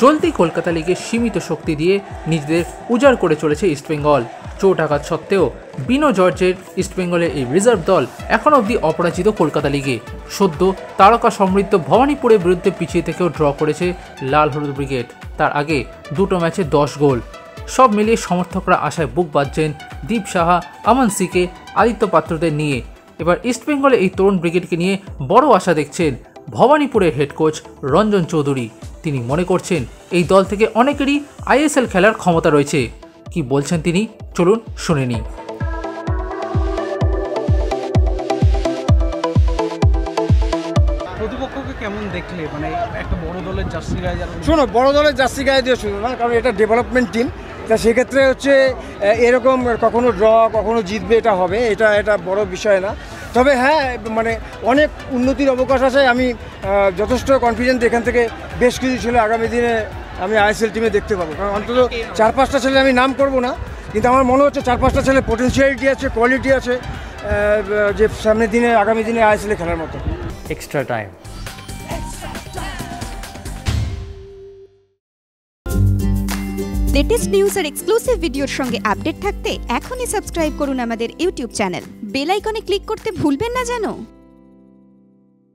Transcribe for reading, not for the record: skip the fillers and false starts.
চলতি কলকাতা লিগে সীমিত শক্তি দিয়ে নিজেদের উজাড় করে চলেছে ইস্টবেঙ্গল। চোট আঘাত সত্ত্বেও বিনো জর্জের ইস্টবেঙ্গলের এই রিজার্ভ দল এখন অবধি অপরাজিত কলকাতা লিগে। সদ্য তারকা সমৃদ্ধ ভবানীপুরের বিরুদ্ধে পিছিয়ে থেকেও ড্র করেছে লাল হলুদ ব্রিগেড। তার আগে দুটো ম্যাচে 10 গোল। সব মিলিয়ে সমর্থকরা আশায় বুক বাঁধছেন দীপ সাহা, আমান সিকে, আদিত্য পাত্রদের নিয়ে। এবার ইস্টবেঙ্গলে এই তরুণ ব্রিগেডকে নিয়ে বড় আশা দেখছেন ভবানীপুরের হেড কোচ রঞ্জন চৌধুরী। তিনি মনে করছেন এই দল থেকে অনেকেরই আইএসএল খেলার ক্ষমতা রয়েছে। কি বলছেন তিনি, চলুন শুনে নিই। প্রতিপক্ষকে কেমন দেখলে, মানে একটা বড় দলের জার্সি গায়ে যারা শোনো, বড় দলের জার্সি গায়ে দিয়ে শুনো না, কারণ এটা ডেভেলপমেন্ট টিম। তা সেক্ষেত্রে হচ্ছে এরকম কখনো ড্র কখনো জিতবে, এটা হবে, এটা বড় বিষয় না। তবে হ্যাঁ, মানে অনেক উন্নতির অবকাশ আছে। আমি যথেষ্ট কনফিডেন্ট এখান থেকে বেশ কিছু ছেলে আগামী দিনে আমি আইএসএল টিমে দেখতে পাবো। কারণ অন্তত 4-5টা ছেলে আমি নাম করবো না, কিন্তু আমার মনে হচ্ছে 4-5টা ছেলে পোটেনশিয়ালিটি আছে, কোয়ালিটি আছে, যে সামনের দিনে আগামী দিনে আইএসএলে খেলার মতো। Extra time. লেটেস্ট নিউজ আর এক্সক্লুসিভ ভিডিওর সঙ্গে আপডেট থাকতে এখনই সাবস্ক্রাইব করুন আমাদের ইউটিউব চ্যানেল। বেল আইকনে ক্লিক করতে ভুলবেন না যেন।